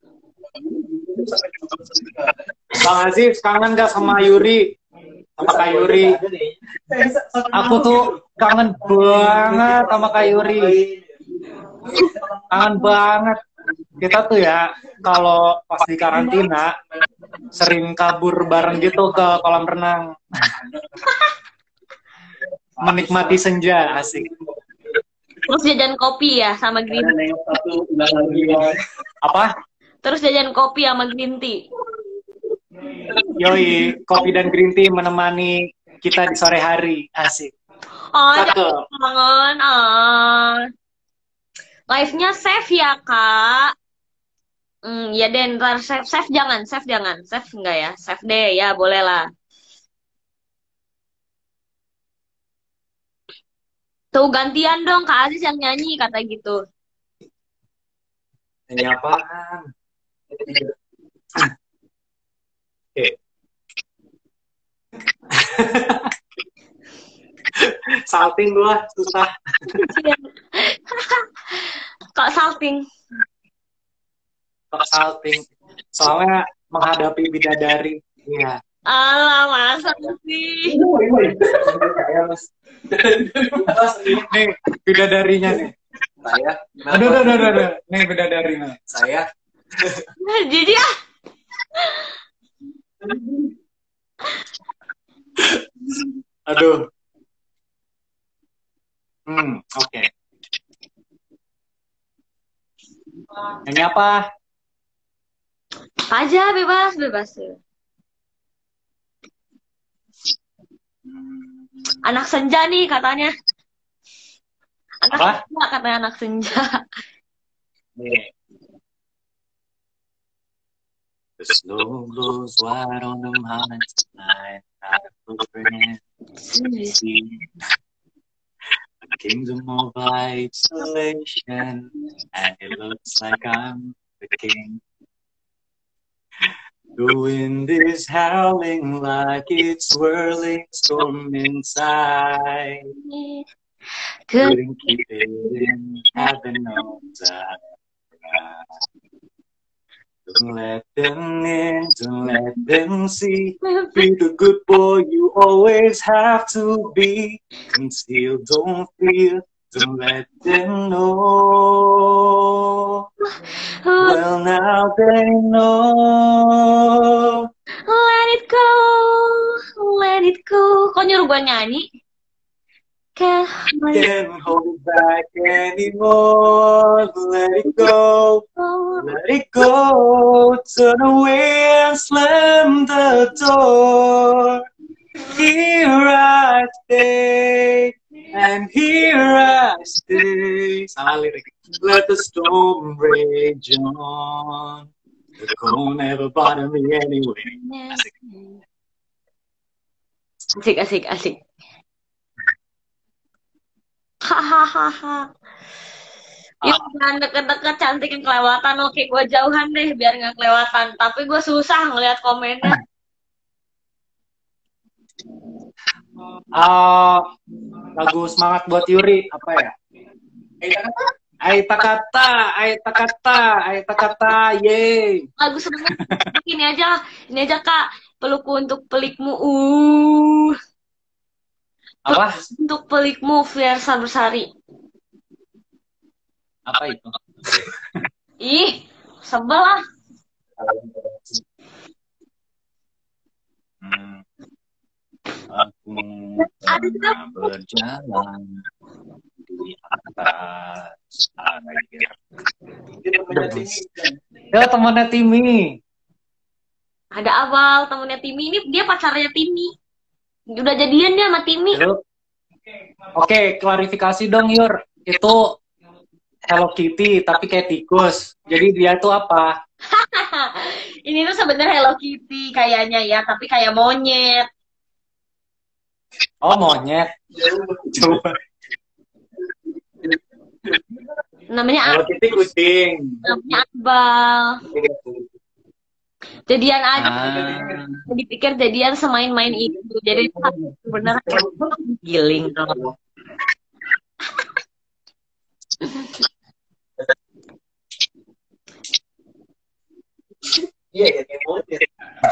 B: Bang Aziz kangen gak sama Yuri? Sama Kak Yuri? Aku tuh kangen banget sama Kak Yuri. Kangen banget. Kita tuh ya, kalau pas di karantina, sering kabur bareng gitu ke kolam renang. Menikmati senja, asik.
A: Terus jajan kopi ya sama green.
B: Apa?
A: Terus jajan kopi sama green tea.
B: Yoi, kopi dan green tea menemani kita di sore hari. Asik.
A: Oh,
B: Cakep.
A: jangan. Live-nya save ya, Kak. Ya deh, ntar save jangan, save enggak ya, save deh ya, boleh lah. Tuh gantian dong Kak Aziz yang nyanyi kata gitu.
B: Ini apaan? Oke. Salting gua susah.
A: Kok salting?
B: Kok salting? Soalnya menghadapi bidadari. Iya.
A: Alah, masa sih?
B: Nih, bidadarinya nih.
C: Saya.
B: Aduh. Nih bidadarinya.
C: Saya.
A: Jadi ah.
B: Aduh. Oke. Ini apa?
A: Aja bebas. Anak senja nih katanya.
B: Apa?
A: Senja katanya anak senja.
B: Nih. The snow glows white on the mountains tonight. Not a footprint to see. A kingdom of isolation, and it looks like I'm the king. The wind is howling like it's swirling storm inside. Couldn't keep it in, heaven knows I tried. Don't let them in, don't let them see. Be the good boy you always have to be. Conceal, don't feel, don't let them know. Well, now they know.
A: Let it go. Kok nyuruh gue nyanyi?
B: Can't hold back anymore. Let it go. Let it go. Turn away and slam the door. Here I stay, and here I stay. Salah lirik. Let the storm rage on. The cold never bother me anyway.
A: Asik. Hahaha. Yuk jangan deket-deket, cantik yang kelewatan. Oke, gue jauhan deh biar nggak kelewatan. Tapi gue susah ngeliat komennya.
B: Lagu semangat buat Yuri apa ya? Aita kata, yeay.
A: Lagu semangat ini aja Kak. Pelukku untuk pelikmu.
B: Apa?
A: Untuk pelikmu, Fiersa Bersari.
B: Apa itu?
A: Ih, sebel lah.
B: Aku pernah berjalan di atas air. Ya temannya Timmy.
A: Ada Awal, temennya Timmy. Ini dia pacarnya Timmy. Udah jadian dia sama Timmy.
B: Oke, klarifikasi dong Yur. Itu Hello Kitty tapi kayak tikus. Jadi dia tuh apa?
A: Ini tuh sebenarnya Hello Kitty kayaknya ya, tapi kayak monyet.
B: Oh, monyet. Coba.
A: Namanya
B: Hello Kitty kucing.
A: Namanya Akbal. Jadian aja. Dipikir jadian semain-main itu. Jadi bener giling dong.
C: Iya, ya kayak monyet.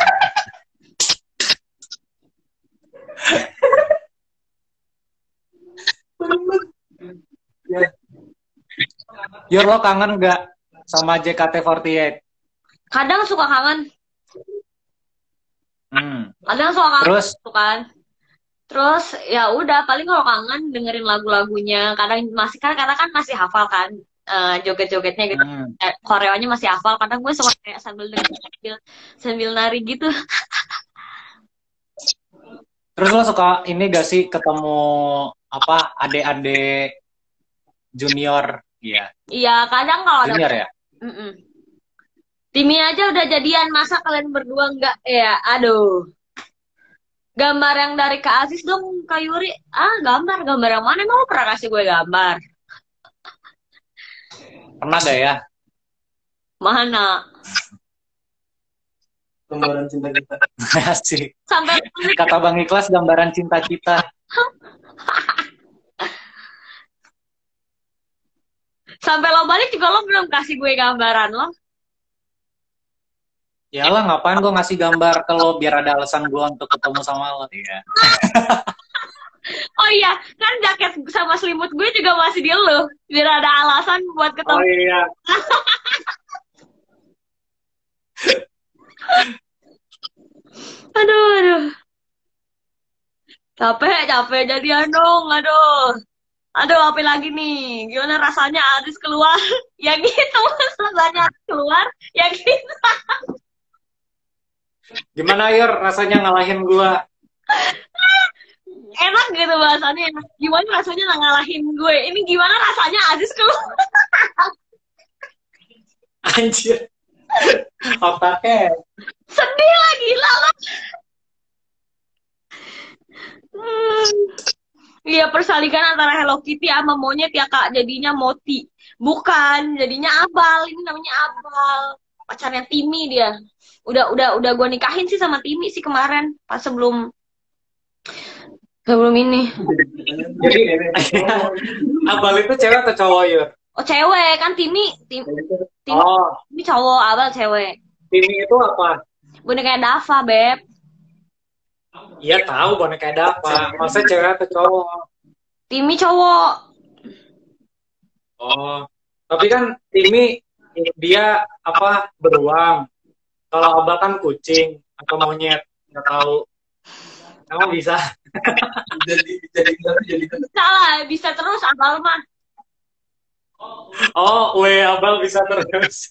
B: Yur, lo kangen nggak sama JKT48?
A: Kadang suka kangen. Kadang suka kangen.
B: Terus?
A: Kan. Terus ya udah paling kalau kangen dengerin lagu-lagunya. Kadang masih kan karena kan masih hafal kan. joget-jogetnya gitu. Koreonya masih hafal, kadang gue suka kayak sambil sambil nari gitu.
B: Terus lo suka ini gak sih ketemu apa adik-adik junior? Iya.
A: Iya, kadang kalau ada
B: Junior ya?
A: timnya aja udah jadian, masa kalian berdua enggak ya? Aduh. Gambar yang dari Kak Aziz dong, Kak Yuri. Gambar yang mana? Emang lo pernah kasih gue gambar?
B: Pernah gak ya?
A: Mana?
C: Gambaran cinta kita.
B: Asik.
A: Sampai
B: Kata Bang Ikhlas gambaran cinta kita.
A: sampai lo balik juga lo belum kasih gue gambaran lo.
B: Yalah, ngapain gue ngasih gambar ke lo biar ada alasan gue untuk ketemu sama lo. Iya.
A: Oh iya, kan jaket sama selimut gue juga masih di lo. Biar ada alasan buat ketemu.
B: Oh iya.
A: Aduh. Capek jadian dong, aduh. Aduh, apa lagi nih? Gimana rasanya Aziz keluar? Ya gitu, rasanya Aziz keluar, ya gitu.
B: Gimana Yur rasanya ngalahin gue?
A: Enak gitu bahasanya, enak. Gimana rasanya ngalahin gue? Ini gimana rasanya Aziz keluar?
B: Anjir. Otaknya.
A: Sedih lagi, lalu. Iya, persalinan antara Hello Kitty sama monyet ya Kak, jadinya Moti. Bukan, jadinya Abal. Ini namanya Abal. Pacarnya Timmy dia. Udah gue nikahin sih sama Timmy sih kemarin, pas sebelum ini.
B: Jadi Abal itu cewek atau cowok Yur?
A: Oh, cewek kan Timmy.
B: Oh,
A: Timmy cowok, Abal cewek.
B: Timmy itu apa?
A: Boneka Dava, Beb.
B: Iya tahu boneka ada apa. Maksudnya cewek atau cowok?
A: Timmy cowok.
B: Oh, tapi kan Timmy dia apa beruang. Kalau Abal kan kucing atau monyet, nggak tahu. Emang bisa?
C: jadi
A: Salah, bisa terus Abal mah.
B: Oh, Abal bisa terus.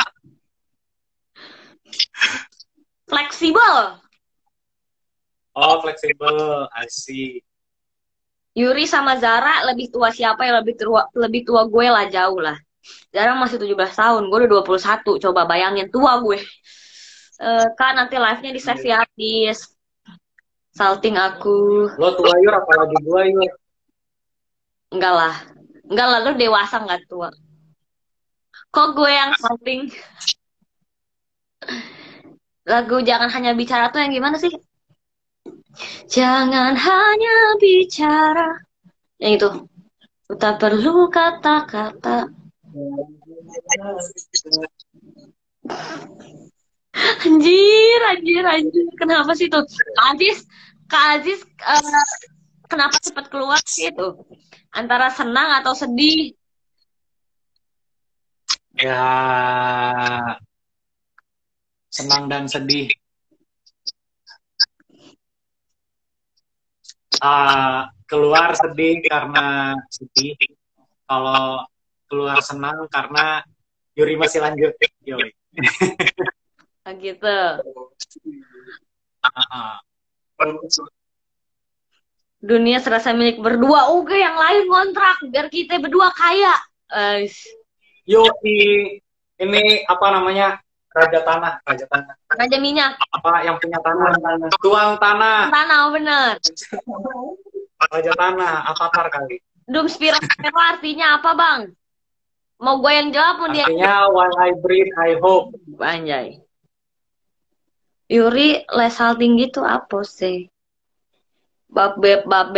A: Fleksibel.
B: Oh, fleksibel, asik.
A: Yuri sama Zara lebih tua siapa yang lebih tua gue lah, jauh lah. Zara masih 17 tahun, gue udah 21. Coba bayangin tua gue. Kak, nanti live-nya di save ya, di salting aku.
B: Lo tua Yur, apalagi gue Yur.
A: Enggak lah, lo dewasa nggak tua. Kok gue yang salting? Lagu Jangan Hanya Bicara tuh yang gimana sih? Jangan hanya bicara. Yang itu. Tak perlu kata-kata. Anjir. Kenapa sih tuh? Kak Aziz kenapa cepat keluar gitu? Antara senang atau sedih?
B: Ya, senang dan sedih. Keluar sedih karena sedih. Kalau keluar senang karena Yuri masih lanjut. Yoi.
A: Gitu.
B: Uh-uh.
A: Dunia serasa milik berdua. Oke, yang lain kontrak biar kita berdua kaya.
B: Yoi. Ini apa namanya? Raja tanah.
A: Raja minyak.
B: Apa yang punya tanah? Tuang tanah.
A: Tanah, bener.
B: Raja tanah. Avatar kali.
A: Doom Spiral artinya apa, Bang? Mau gue yang jawab pun dia.
B: Artinya while I breathe, I hope.
A: Anjay. Yuri les salting gitu apa sih? Babeb.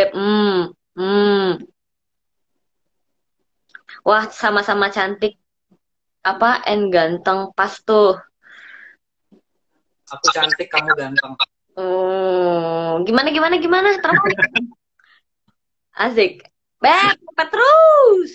A: Wah, sama-sama cantik. Apa? Ganteng. Pas tuh.
B: Aku cantik, kamu ganteng.
A: Gimana? Terus. Asik. Beb, terus.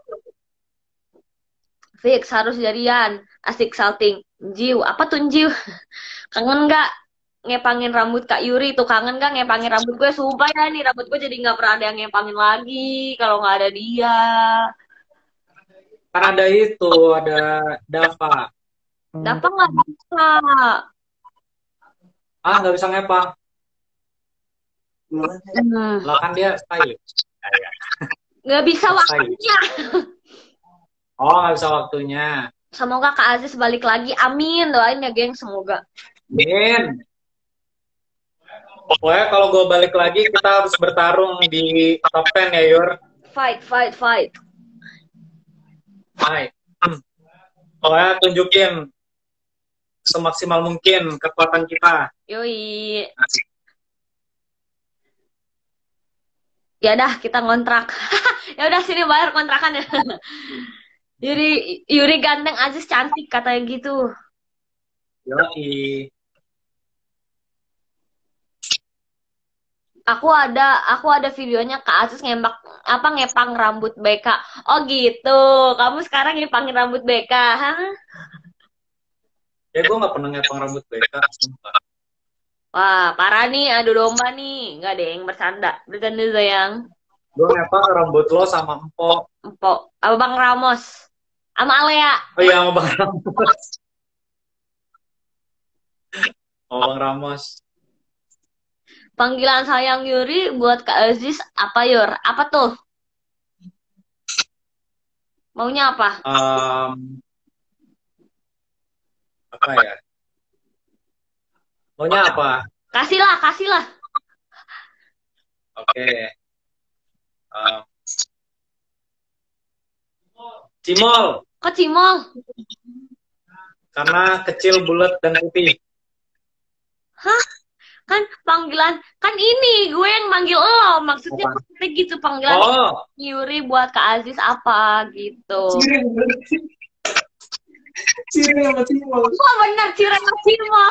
A: Fix, harus jadian. Asik salting. Jiw. Apa tuh jiw? Kangen nggak ngepangin rambut Kak Yuri? Tuh kangen nggak ngepangin rambut gue? Sumpah ya, nih rambut gue jadi nggak pernah ada yang ngepangin lagi kalau nggak ada dia.
B: Kan ada itu, ada Dava.
A: Dapat nggak bisa.
B: Ah, nggak bisa ngepang.
A: Hmm.
B: Lah kan dia stylish. Ya.
A: Nggak bisa waktunya.
B: Oh, nggak bisa waktunya.
A: Semoga Kak Aziz balik lagi. Amin. Doain ya, geng. Semoga.
B: Min. Pokoknya kalau gue balik lagi, kita harus bertarung di top 10 ya, Yur.
A: Fight, fight, fight.
B: Hai. Pokoknya tunjukin semaksimal mungkin kekuatan kita.
A: Yoi. Ya dah, kita ngontrak. Ya udah, sini bayar kontrakannya. Yuri ganteng, Aziz cantik, katanya gitu.
B: Yoi.
A: Aku ada videonya Kak Aziz ngepang rambut BK. Oh gitu. Kamu sekarang ngepangin rambut BK, hah?
B: Ya gue nggak pernah ngepang rambut BK. Sumpah.
A: Wah, parah nih, adu domba nih. Nggak deh, yang bercanda. Bercanda sayang.
B: Gue ngepang rambut lo sama Empok.
A: Empok. Apa Bang Ramos? Sama Alea.
B: Oh iya, sama Bang Ramos. Oh, Bang Ramos.
A: Panggilan sayang Yuri buat Kak Aziz apa Yur? Apa tuh? Maunya apa?
B: Apa ya? Maunya apa?
A: Kasihlah, kasihlah.
B: Oke. Cimol.
A: Kok Cimol?
B: Karena kecil, bulat, dan putih.
A: Hah? Kan panggilan, kan ini gue yang manggil lo. Maksudnya maksudnya gitu panggilan Yuri buat Kak Aziz apa gitu.
C: Ciri sama Cimol.
A: Oh benar, Ciri sama Cimol.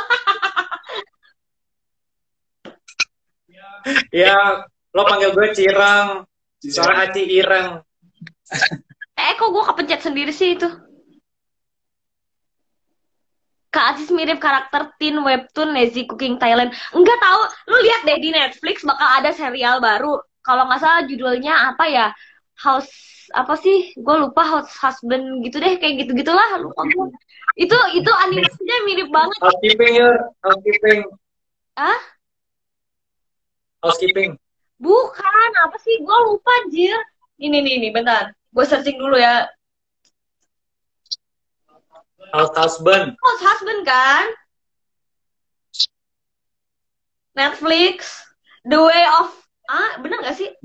B: Ya, lo panggil gue Cirang. Soalnya Aci Ireng.
A: Kok gue kepencet sendiri sih itu. Kak Aziz mirip karakter teen webtoon Lazy Cooking Thailand. Enggak tahu, lu lihat deh di Netflix bakal ada serial baru. Kalau nggak salah judulnya apa ya? House apa sih? Gue lupa, House Husband gitu deh, kayak gitu-gitulah. Lupa gue. Itu animasinya mirip banget.
B: Housekeeping, Yur. Housekeeping.
A: Hah?
B: Housekeeping.
A: Bukan, apa sih? Gue lupa, Jir. Ini, bentar. Gue searching dulu ya.
B: House Husband.
A: House Husband kan? Netflix. The Way of... bener gak sih?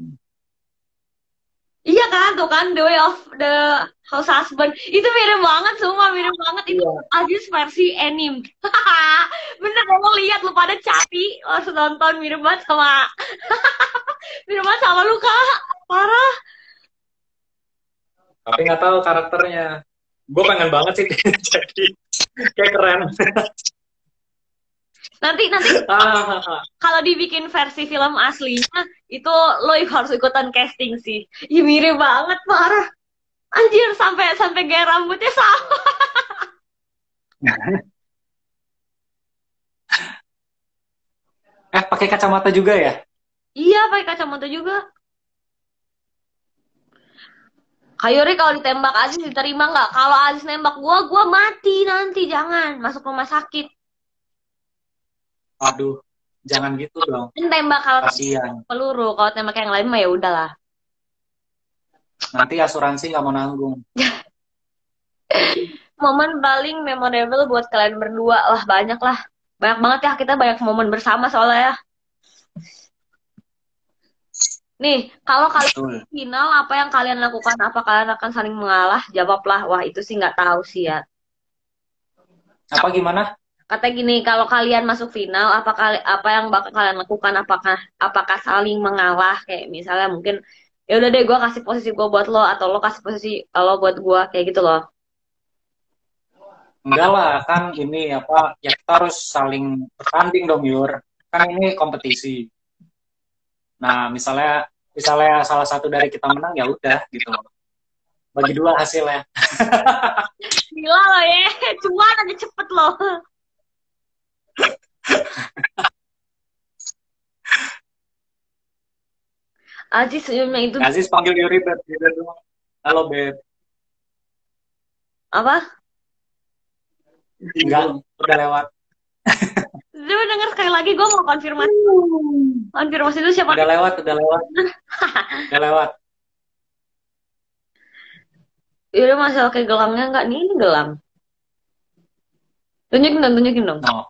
A: Iya kan, tuh kan. The Way of the House Husband. Itu mirip banget, semua mirip banget. Itu Aziz versi anime. Bener, lo lihat, lu pada cari. Lo harus nonton, mirip banget sama... mirip banget sama lu, Kak. Parah.
B: Tapi nggak tahu karakternya. Gue pengen banget sih jadi kayak keren.
A: Nanti kalau dibikin versi film aslinya itu lo harus ikutan casting sih. Ih, mirip banget, parah. Anjir, sampai gaya rambutnya sama.
B: Pakai kacamata juga ya?
A: Iya, pakai kacamata juga. Kak Yuri kalau ditembak Aziz diterima nggak? Kalau Aziz nembak gua mati nanti, jangan masuk rumah sakit.
B: Aduh, jangan gitu dong.
A: Tembak kalau
B: kasihan.
A: Peluru, kalau tembak yang lain mah ya udahlah.
B: Nanti asuransi nggak mau nanggung.
A: Momen paling memorable buat kalian berdua, wah banyak lah. Banyak banget ya, kita banyak momen bersama soalnya ya. Nih, kalau kalian final, apa yang kalian lakukan? Apa kalian akan saling mengalah? Jawablah. Wah, itu sih nggak tahu sih ya.
B: Apa gimana?
A: Kata gini, kalau kalian masuk final, apa yang bakal kalian lakukan? Apakah saling mengalah? Kayak misalnya mungkin, ya udah deh, gue kasih posisi gue buat lo, atau lo kasih posisi lo buat gue, kayak gitu loh.
B: Enggak lah, kan ini apa? Ya kita harus saling bertanding dong, Yur. Kan ini kompetisi. Nah, misalnya salah satu dari kita menang, ya udah gitu. Bagi dua hasilnya.
A: Gila lo ya, cuan aja cepet lo. Aziz senyumnya itu.
B: Aziz panggil Yuri, Beb. Halo, Beb.
A: Apa?
B: Enggak, udah lewat.
A: Coba denger sekali lagi, gue mau konfirmasi. Konfirmasi itu siapa?
B: Udah lewat. Udah lewat.
A: Yaudah masih pakai gelangnya nggak? Nih, ini gelang. Tunjukin dong.
B: No.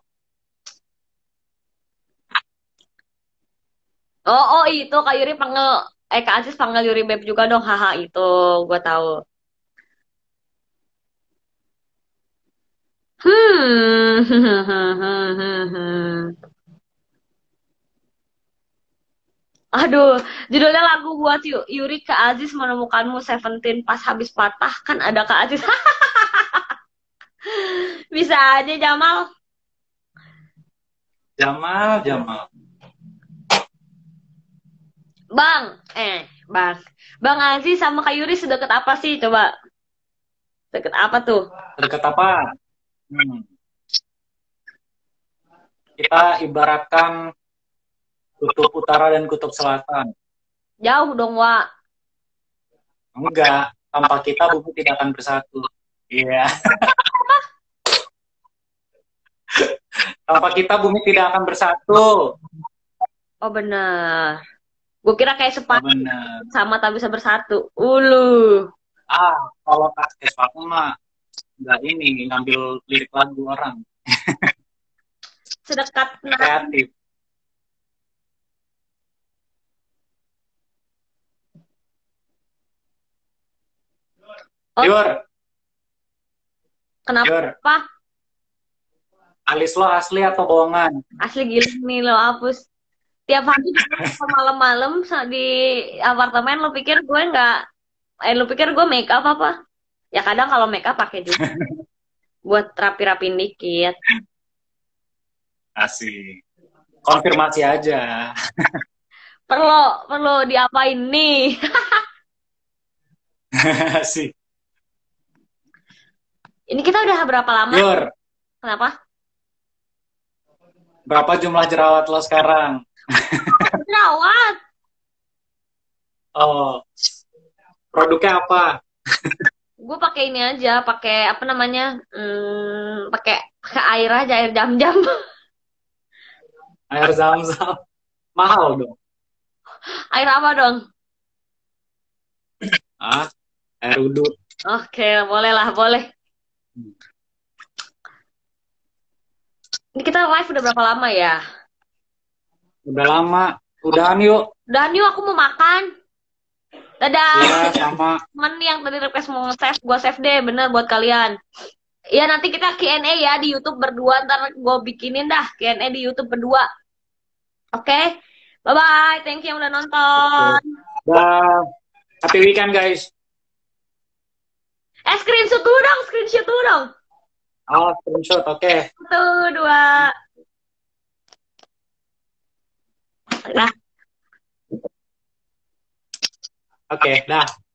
A: Oh itu Kak Yuri panggil, Kak Aziz panggil Yuri Beb juga dong, haha itu, gue tahu. Aduh, judulnya lagu buat Yuri Kak Aziz menemukanmu Seventeen pas habis patah kan ada Kak Aziz. Bisa aja Jamal.
B: Jamal.
A: Bang Aziz sama Kak Yuri sedekat apa sih coba? Deket apa tuh?
B: Deket apa? Kita ibaratkan kutub utara dan kutub selatan.
A: Jauh dong, Wak.
B: Enggak, tanpa kita bumi tidak akan bersatu. Iya. Tanpa kita bumi tidak akan bersatu.
A: Oh benar. Gue kira kayak sepatu
B: Benar.
A: sama tak bisa bersatu. Ulu.
B: Kalau pakai sepatu mah enggak ini ngambil lirik lagu orang.
A: Sedekat
B: Kreatif.
A: Oh,
B: Yur,
A: kenapa?
B: Alis lo asli atau bohongan?
A: Asli gila nih lo hapus. Tiap hari malam-malam di apartemen lo pikir gue nggak, lo pikir gue make up apa? Ya kadang kalau make up pakai juga. Buat rapi-rapin dikit.
B: Asik. Konfirmasi aja.
A: Perlu diapain nih?
B: Asik.
A: Ini kita udah berapa lama?
B: Yur.
A: Kenapa?
B: Berapa jumlah jerawat lo sekarang?
A: Jerawat.
B: Oh. Produknya apa?
A: Gue pakai ini aja, pakai apa namanya? Pakai air aja, air jam-jam.
B: Air zam-zam. Mahal dong.
A: Air apa dong?
B: Air uduk.
A: Oke, boleh lah, boleh. Ini kita live udah berapa lama ya?
B: Udah lama. Udahan yuk.
A: Udahan yuk, aku mau makan. Dadah.
B: Iya, sama.
A: Temen yang tadi request mau save, gue save deh, bener buat kalian. Ya nanti kita Q&A ya di YouTube berdua, ntar gue bikinin dah Q&A di YouTube berdua. Oke? Bye-bye, thank you yang udah nonton.
B: Dah. Happy weekend guys.
A: Screenshot dulu dong.
B: Oh, screenshot, oke.
A: 1, 2. Nah.
B: Oke, dah.